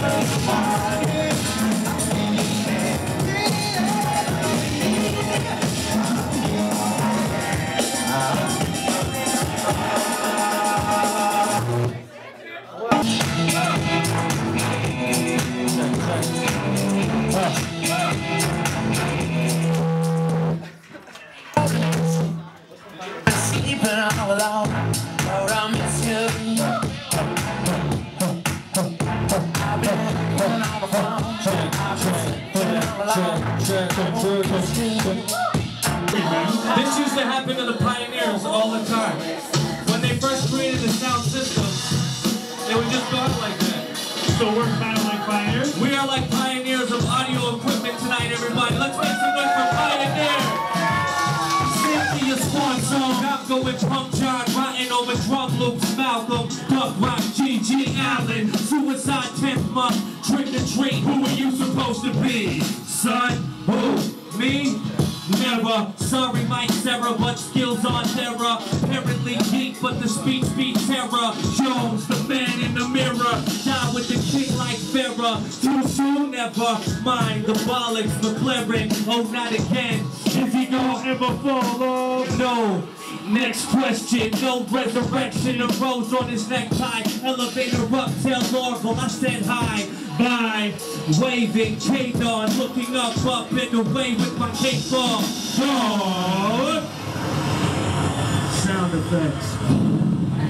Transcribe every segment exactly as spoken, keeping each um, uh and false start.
This used to happen to the pioneers all the time. When they first created the sound system, they would just go out like that. So we're kind of like pioneers? We are like pioneers of audio equipment tonight, everybody. Let's make some noise for Pioneer. Simply a swan song. I'm going punk John, rotten over drum loops, Malcolm, Buck Rock, G G Allen, Suicide tenth month, Trick or Treat. Who are you supposed to be? Son? Who? Me? Never. Sorry, Mike Sarah, but skills on terror. Apparently geek, but the speech be terror. Jones, the man in the mirror. Die with the kick like Farrah. Too soon, never mind. The bollocks, McLaren. Oh, not again. Is he gonna ever fall off? No. Next question. No resurrection. A rose on his necktie. Elevator up, tell Orville. I said hi. Bye. Waving, K-Don, looking up, up and away with my cape on. God. Sound effects.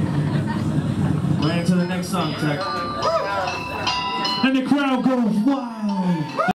Right into the next song, Tech. And the crowd goes wild.